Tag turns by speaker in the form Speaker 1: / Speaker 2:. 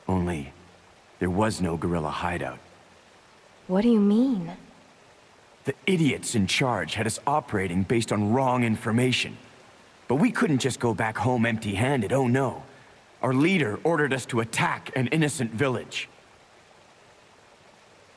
Speaker 1: Only, there was no guerrilla hideout.
Speaker 2: What do you mean?
Speaker 1: The idiots in charge had us operating based on wrong information. But we couldn't just go back home empty-handed, oh no. Our leader ordered us to attack an innocent village.